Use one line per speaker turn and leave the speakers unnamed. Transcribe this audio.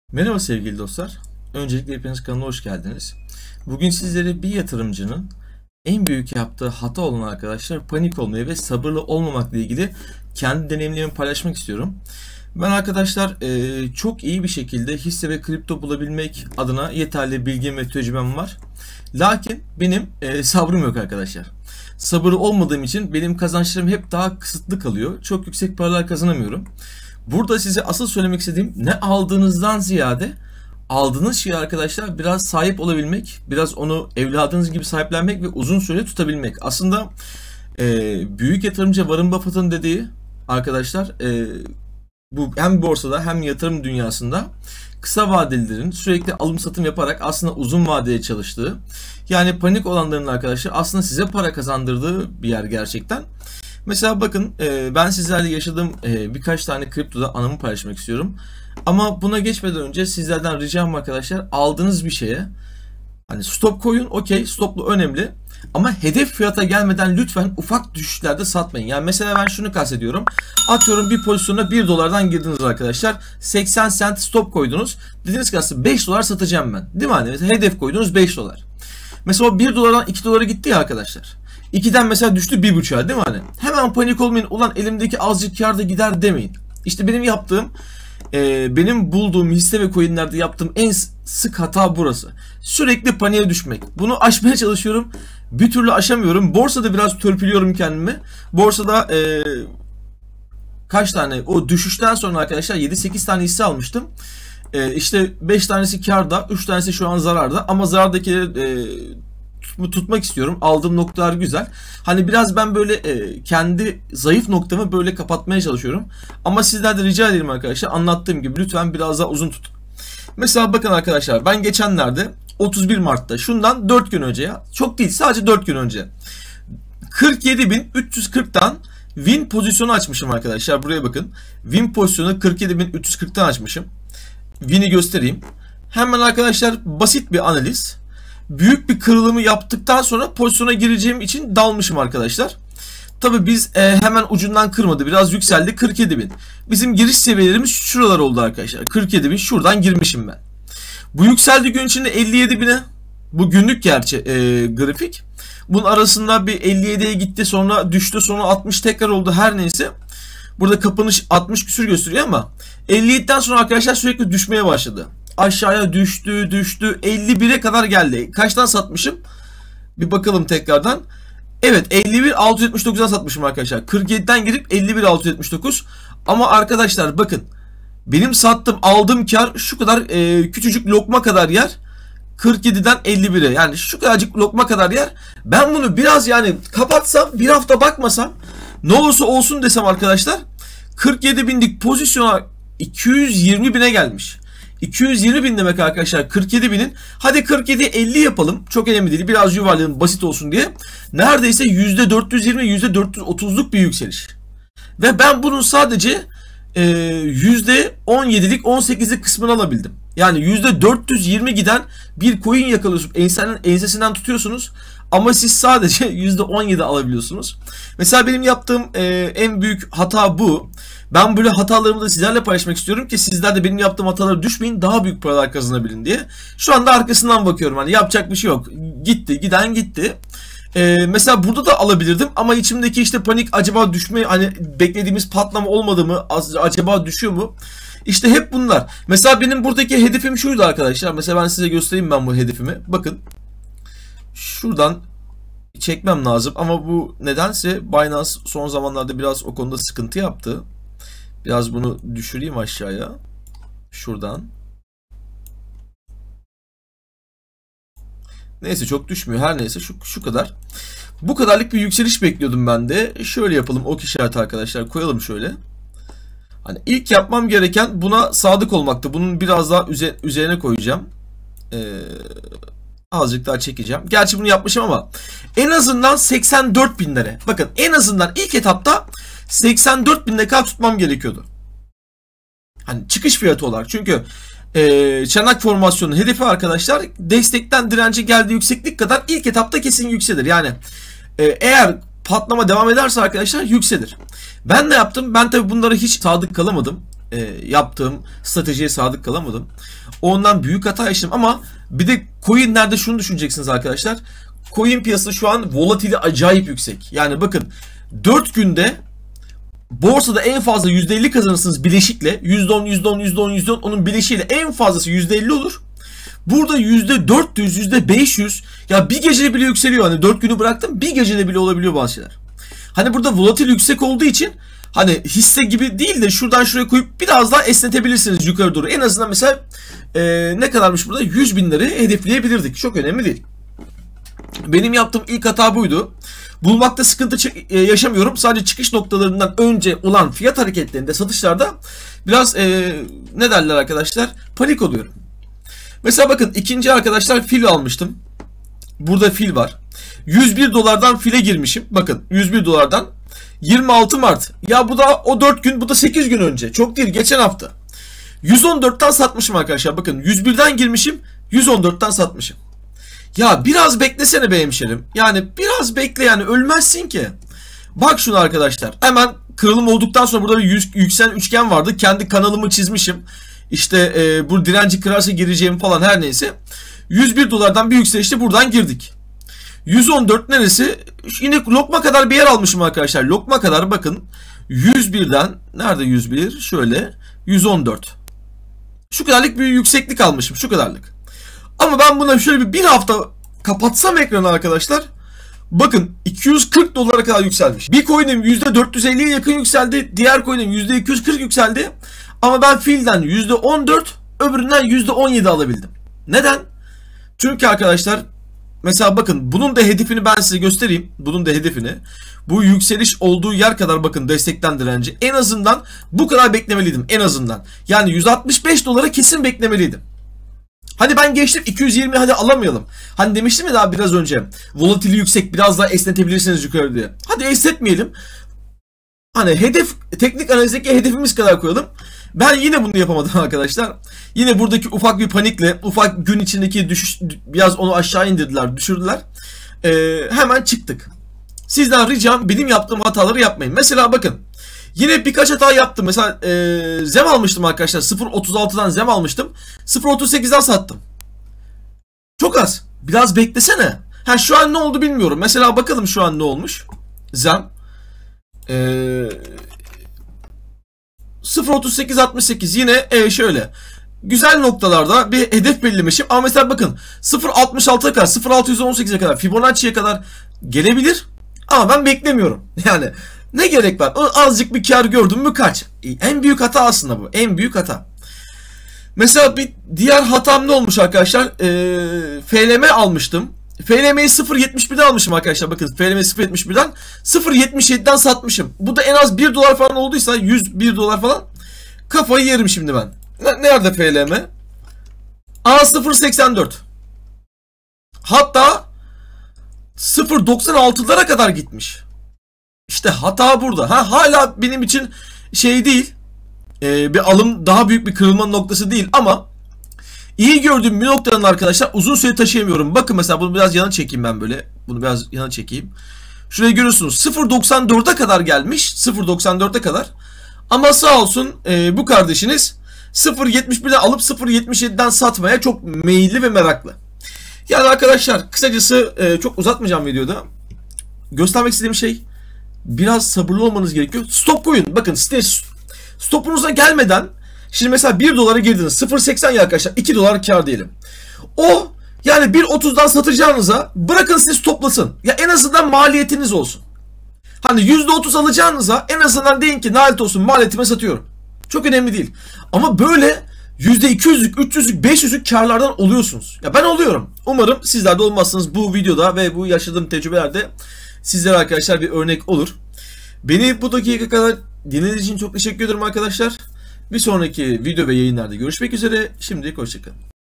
Merhaba sevgili dostlar. Öncelikle hepiniz kanalına hoş geldiniz. Bugün sizlere bir yatırımcının en büyük yaptığı hata olan arkadaşlar panik olmayı ve sabırlı olmamakla ilgili kendi deneyimlerimi paylaşmak istiyorum. Ben arkadaşlar çok iyi bir şekilde hisse ve kripto bulabilmek adına yeterli bilgim ve tecrübem var. Lakin benim sabrım yok arkadaşlar. Sabırlı olmadığım için benim kazançlarım hep daha kısıtlı kalıyor. Çok yüksek paralar kazanamıyorum. Burada size asıl söylemek istediğim ne aldığınızdan ziyade aldığınız şeyi arkadaşlar biraz sahip olabilmek, biraz onu evladınız gibi sahiplenmek ve uzun süre tutabilmek. Aslında büyük yatırımcı Warren Buffett'ın dediği arkadaşlar bu hem borsada hem yatırım dünyasında kısa vadelilerin sürekli alım satım yaparak aslında uzun vadeye çalıştığı, yani panik olanların arkadaşlar aslında size para kazandırdığı bir yer gerçekten. Mesela bakın ben sizlerle yaşadığım birkaç tane kriptoda anımı paylaşmak istiyorum. Ama buna geçmeden önce sizlerden ricam arkadaşlar, aldığınız bir şeye hani stop koyun, okey, stoplu önemli. Ama hedef fiyata gelmeden lütfen ufak düşüşlerde satmayın. Yani mesela ben şunu kastediyorum. Atıyorum bir pozisyona 1 dolardan girdiniz arkadaşlar. 80 sent stop koydunuz. Dediniz ki aslında 5 dolar satacağım ben. Değil mi? Hani mesela hedef koydunuz 5 dolar. Mesela o 1 dolardan 2 dolara gitti ya arkadaşlar. 2'den mesela düştü 1,5'a, değil mi hani? Hemen panik olmayın. Ulan elimdeki azıcık kar da gider demeyin. İşte benim yaptığım, benim bulduğum hisse ve coinlerde yaptığım en sık hata burası. Sürekli paniğe düşmek. Bunu aşmaya çalışıyorum. Bir türlü aşamıyorum. Borsada biraz törpülüyorum kendimi. Borsada kaç tane o düşüşten sonra arkadaşlar 7-8 tane hisse almıştım. İşte 5 tanesi karda, 3 tanesi şu an zararda. Ama zarardakileri tutmak istiyorum. Aldığım noktalar güzel. Hani biraz ben böyle kendi zayıf noktamı böyle kapatmaya çalışıyorum. Ama sizlerden rica ederim arkadaşlar, anlattığım gibi lütfen biraz daha uzun tutun. Mesela bakın arkadaşlar, ben geçenlerde 31 Mart'ta şundan 4 gün önce, ya çok değil sadece 4 gün önce 47.340'tan win pozisyonu açmışım arkadaşlar. Buraya bakın. Win pozisyonu 47.340'tan açmışım. Win'i göstereyim. Hemen arkadaşlar basit bir analiz. Büyük bir kırılımı yaptıktan sonra pozisyona gireceğim için dalmışım arkadaşlar. Tabi biz hemen ucundan kırmadı. Biraz yükseldi, 47.000. Bizim giriş seviyelerimiz şuralar oldu arkadaşlar. 47.000, şuradan girmişim ben. Bu yükseldiği gün içinde 57.000'e. Bu günlük gerçi grafik. Bunun arasında bir 57'ye gitti, sonra düştü, sonra 60 tekrar oldu, her neyse. Burada kapanış 60 küsür gösteriyor ama 57'den sonra arkadaşlar sürekli düşmeye başladı. Aşağıya düştü 51'e kadar geldi. Kaçtan satmışım? Bir bakalım tekrardan. Evet, 51.679'dan satmışım arkadaşlar. 47'den girip 51.679. Ama arkadaşlar bakın, benim sattığım, aldığım kar şu kadar küçücük lokma kadar yer. 47'den 51'e, yani şu kadarcık lokma kadar yer. Ben bunu biraz yani kapatsam, bir hafta bakmasam, ne olursa olsun desem arkadaşlar, 47.000'lik pozisyona 220.000'e gelmiş. 220.000 demek arkadaşlar 47.000'in. Hadi 47-50 yapalım. Çok önemli değil. Biraz yuvarlayalım basit olsun diye. Neredeyse %420, %430'luk bir yükseliş. Ve ben bunun sadece %17'lik 18'lik kısmını alabildim. Yani %420 giden bir coin yakalıyorsunuz. Ensesinden tutuyorsunuz. Ama siz sadece %17 alabiliyorsunuz. Mesela benim yaptığım en büyük hata bu. Ben böyle hatalarımı da sizlerle paylaşmak istiyorum ki sizler de benim yaptığım hatalara düşmeyin, daha büyük paralar kazanabilin diye. Şu anda arkasından bakıyorum, hani yapacak bir şey yok. Gitti, giden gitti. Mesela burada da alabilirdim ama içimdeki işte panik, acaba düşme, hani beklediğimiz patlama olmadı mı, acaba düşüyor mu? İşte hep bunlar. Mesela benim buradaki hedefim şuydu arkadaşlar. Mesela ben size göstereyim ben bu hedefimi. Bakın. Şuradan çekmem lazım ama bu nedense Binance son zamanlarda biraz o konuda sıkıntı yaptı. Biraz bunu düşüreyim aşağıya. Şuradan. Neyse, çok düşmüyor. Her neyse, şu kadar. Bu kadarlık bir yükseliş bekliyordum ben de. Şöyle yapalım. Ok işareti arkadaşlar. Koyalım şöyle. Hani ilk yapmam gereken buna sadık olmaktı. Bunun biraz daha üzerine koyacağım. Azıcık daha çekeceğim. Gerçi bunu yapmışım ama en azından 84.000'lere. Bakın, en azından ilk etapta 84.000'e kadar tutmam gerekiyordu. Hani çıkış fiyatı olarak. Çünkü çanak formasyonun hedefi arkadaşlar, destekten dirence geldiği yükseklik kadar ilk etapta kesin yükselir. Yani eğer patlama devam ederse arkadaşlar yükselir. Ben ne yaptım? Ben tabi bunlara hiç sadık kalamadım. yaptığım stratejiye sadık kalamadım. Ondan büyük hata yaşadım ama bir de coinlerde şunu düşüneceksiniz arkadaşlar. Coin piyasası şu an volatili acayip yüksek. Yani bakın 4 günde borsada en fazla %50 kazanırsınız bileşikle. %10, %10, %10, %10 onun bileşiğiyle en fazlası %50 olur. Burada %400, %500 ya bir gecede bile yükseliyor. Hani 4 günü bıraktım bir gecede bile olabiliyor bazı şeyler. Hani burada volatil yüksek olduğu için hani hisse gibi değil de şuradan şuraya koyup biraz daha esnetebilirsiniz yukarı doğru. En azından mesela ne kadarmış burada? 100 binleri hedefleyebilirdik. Çok önemli değil. Benim yaptığım ilk hata buydu. Bulmakta sıkıntı yaşamıyorum. Sadece çıkış noktalarından önce olan fiyat hareketlerinde, satışlarda biraz ne derler arkadaşlar? Panik oluyorum. Mesela bakın ikinci arkadaşlar fil almıştım. Burada fil var. 101 dolardan file girmişim. Bakın 101 dolardan 26 Mart. Ya bu da o 4 gün, bu da 8 gün önce. Çok değil, geçen hafta. 114'ten satmışım arkadaşlar. Bakın 101'den girmişim, 114'ten satmışım. Ya biraz beklesene be hemşerim. Yani biraz bekle, yani ölmezsin ki. Bak şunu arkadaşlar. Hemen kırılım olduktan sonra burada bir yükselen üçgen vardı. Kendi kanalımı çizmişim. İşte bu direnci kırarsa gireceğim falan, her neyse. 101 dolardan bir yükselişte buradan girdik. 114 neresi? Yine lokma kadar bir yer almışım arkadaşlar. Lokma kadar bakın. 101'den nerede 101? Şöyle 114. Şu kadarlık bir yükseklik almışım. Şu kadarlık. Ama ben buna şöyle bir hafta kapatsam ekranı arkadaşlar. Bakın 240 dolara kadar yükselmiş. Bir coin'im %450'ye yakın yükseldi. Diğer coin'im %240 yükseldi. Ama ben filden %14, öbüründen %17 alabildim. Neden? Çünkü arkadaşlar mesela bakın bunun da hedefini ben size göstereyim. Bunun da hedefini. Bu yükseliş olduğu yer kadar bakın destekten direnci. En azından bu kadar beklemeliydim. En azından. Yani 165 dolara kesin beklemeliydim. Hani ben geçtim 220, hadi alamayalım. Hani demiştim ya daha biraz önce. Volatili yüksek, biraz daha esnetebilirsiniz yukarı diye. Hadi esnetmeyelim. Hani hedef, teknik analizdeki hedefimiz kadar koyalım. Ben yine bunu yapamadım arkadaşlar. Yine buradaki ufak bir panikle, ufak gün içindeki düşüş, biraz onu aşağı indirdiler, düşürdüler. Hemen çıktık. Sizden ricam benim yaptığım hataları yapmayın. Mesela bakın. Yine birkaç hata yaptım. Mesela ZEM almıştım arkadaşlar. 0.36'dan ZEM almıştım. 0.38'den sattım. Çok az. Biraz beklesene. Ha, şu an ne oldu bilmiyorum. Mesela bakalım şu an ne olmuş. ZEM. 0.3868 yine şöyle. Güzel noktalarda bir hedef belirlemişim. Ama mesela bakın 0.66'ya kadar, 0.618'e kadar, Fibonacci'ye kadar gelebilir. Ama ben beklemiyorum. Yani ne gerek var? Azıcık bir kar gördüm mü kaç? En büyük hata aslında bu. En büyük hata. Mesela bir diğer hatam ne olmuş arkadaşlar? FLM almıştım. FLM'yi 0.71'den almışım arkadaşlar. Bakın FLM'yi 0.71'den 0.77'den satmışım. Bu da en az 1 dolar falan olduysa 101 dolar falan kafayı yerim şimdi ben. Nerede FLM? 0.84. Hatta 0.96'lara kadar gitmiş. İşte hata burada. Hala benim için şey değil. Bir alım, daha büyük bir kırılma noktası değil ama iyi gördüğüm bir noktanın arkadaşlar uzun süre taşıyamıyorum. Bakın mesela bunu biraz yana çekeyim ben böyle. Bunu biraz yana çekeyim. Şurayı görüyorsunuz. 0.94'e kadar gelmiş. 0.94'e kadar. Ama sağ olsun bu kardeşiniz 0.71'den alıp 0.77'den satmaya çok meyilli ve meraklı. Yani arkadaşlar kısacası çok uzatmayacağım videoda. Göstermek istediğim şey, biraz sabırlı olmanız gerekiyor. Stop koyun. Bakın stopunuza gelmeden, şimdi mesela 1 dolara girdiniz. 0.80 ya arkadaşlar. 2 dolar kar diyelim. O yani 1.30'dan satacağınıza bırakın siz toplasın. Ya en azından maliyetiniz olsun. Hani %30 alacağınıza en azından deyin ki nalet olsun, maliyetime satıyorum. Çok önemli değil. Ama böyle %200'lük, 300'lük, 500'lük karlardan oluyorsunuz. Ya ben oluyorum. Umarım sizler de olmazsınız bu videoda ve bu yaşadığım tecrübelerde sizlere arkadaşlar bir örnek olur. Beni bu dakika kadar dinlediğiniz için çok teşekkür ederim arkadaşlar. Bir sonraki video ve yayınlarda görüşmek üzere. Şimdilik hoşçakalın.